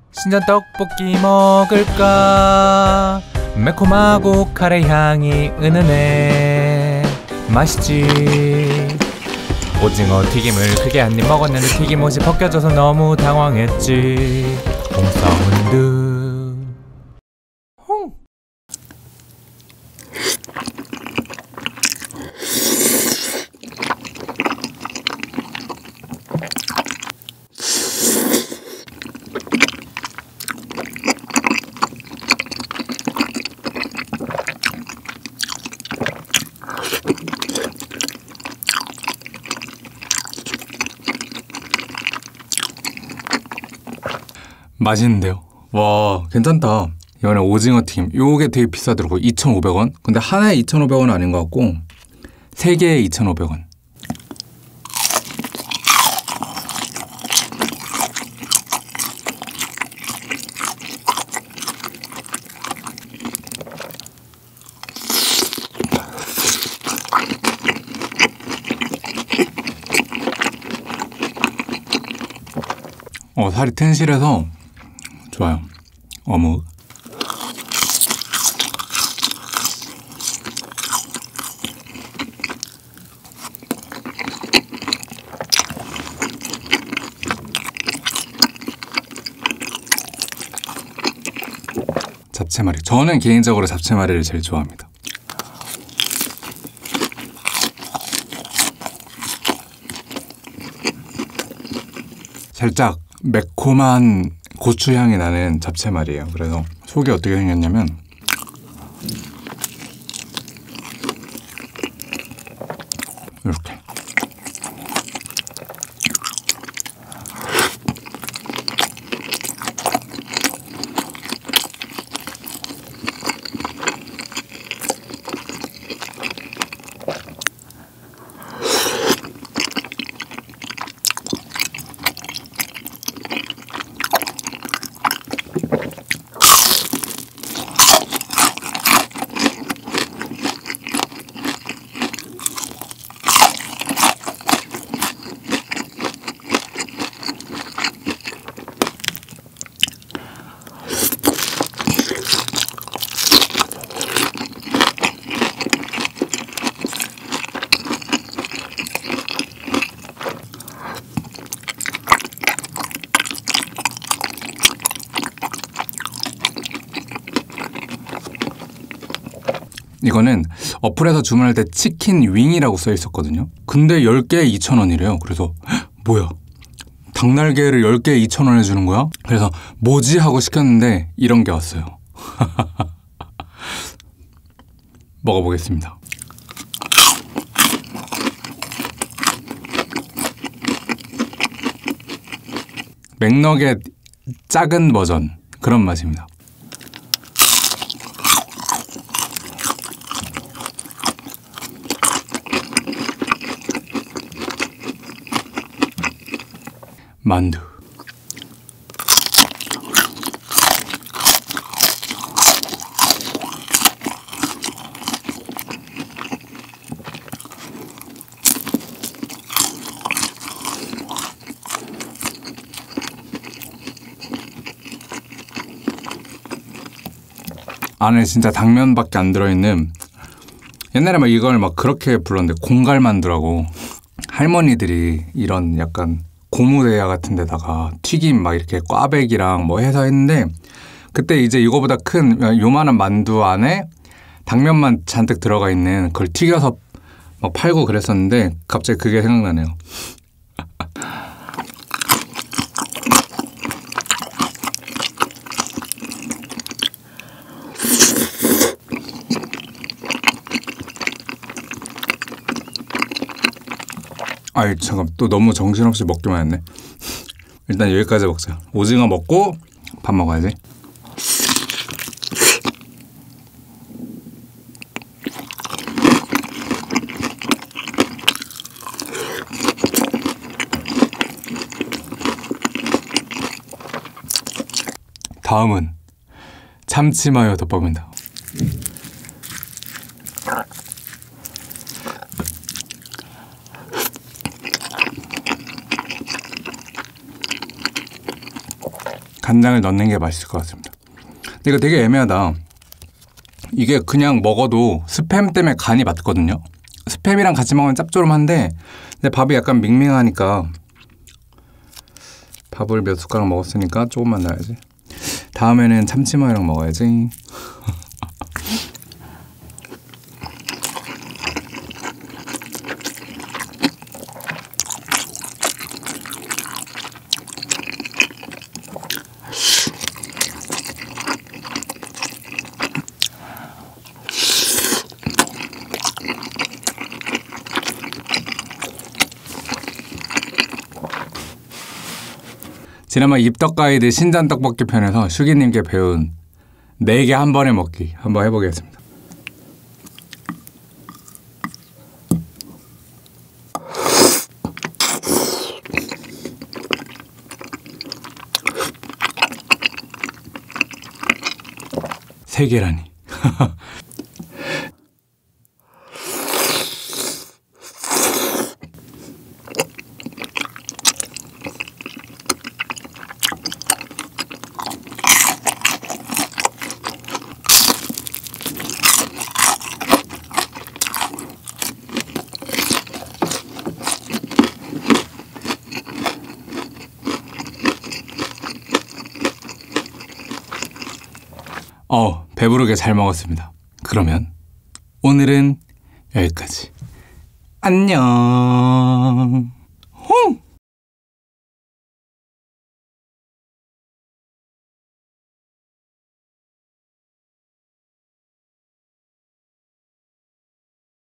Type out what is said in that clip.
신전 떡볶이 먹을까? 매콤하고 카레 향이 은은해 맛있지. 오징어 튀김을 크게 한 입 먹었는데 튀김옷이 벗겨져서 너무 당황했지. 홈사운드. 맛있는데요? 와, 괜찮다. 이번에 오징어 튀김. 요게 되게 비싸더라고요. 2,500원. 근데 하나에 2,500원 아닌 것 같고 3개에 2,500원. 살이 튼실해서 좋아요. 어묵. 잡채말이. 저는 개인적으로 잡채말이를 제일 좋아합니다. 살짝 매콤한 고추향이 나는 잡채말이에요. 그래서 속이 어떻게 생겼냐면 이렇게. 이거는 어플에서 주문할 때 치킨 윙이라고 써 있었거든요. 근데 10개에 2,000원이래요. 그래서 뭐야? 닭날개를 10개에 2,000원에 주는 거야? 그래서 뭐지? 하고 시켰는데 이런 게 왔어요. 먹어보겠습니다. 맥너겟 작은 버전 그런 맛입니다. 만두. 안에 진짜 당면밖에 안 들어있는, 옛날에 막 이걸 막 그렇게 불렀는데 공갈만두라고. 할머니들이 이런 약간 고무대야 같은 데다가 튀김 막 이렇게 꽈배기랑 뭐 해서 했는데, 그때 이제 이거보다 큰 요만한 만두 안에 당면만 잔뜩 들어가 있는 그걸 튀겨서 막 팔고 그랬었는데 갑자기 그게 생각나네요. 아이 잠깐, 또 너무 정신없이 먹기만 했네. 일단 여기까지 먹자. 오징어 먹고 밥 먹어야지. 다음은 참치마요 덮밥입니다. 간장을 넣는 게 맛있을 것 같습니다. 근데 이거 되게 애매하다. 이게 그냥 먹어도 스팸 때문에 간이 맞거든요. 스팸이랑 같이 먹으면 짭조름한데 근데 밥이 약간 밍밍하니까 밥을 몇 숟가락 먹었으니까 조금만 넣어야지. 다음에는 참치마요랑 먹어야지. 지난번 입덕 가이드 신전 떡볶이 편에서 슈기님께 배운 4개 한 번에 먹기 한번 해보겠습니다. 세 개라니. 배부르게 잘 먹었습니다. 그러면 오늘은 여기까지. 안녕.